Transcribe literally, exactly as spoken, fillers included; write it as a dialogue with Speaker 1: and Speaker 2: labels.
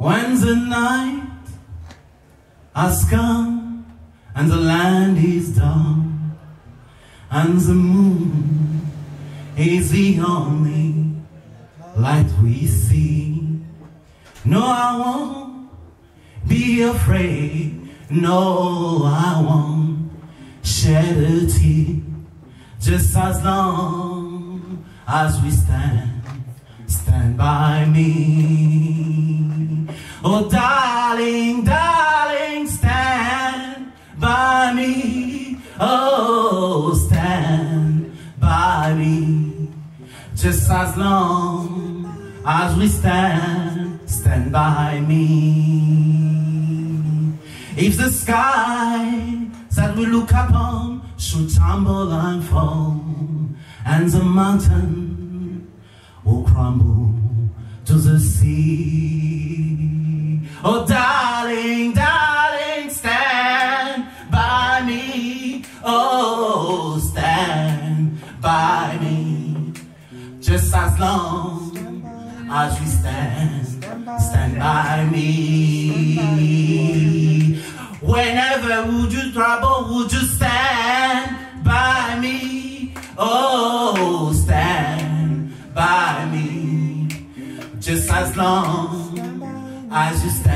Speaker 1: When the night has come and the land is done and the moon is the only light we see, no, I won't be afraid, no, I won't shed a tear, just as long as we stand, stand by me. Oh darling, darling, stand by me. Oh, stand by me. Just as long as we stand, stand by me. If the sky that we look upon should tumble and fall, and the mountain will crumble to the sea, oh darling, darling, stand by me. Oh, stand by me. Just as long as we stand, stand by me. Whenever would you trouble, would you stand by me? Oh, stand by me. Just as long as you stand.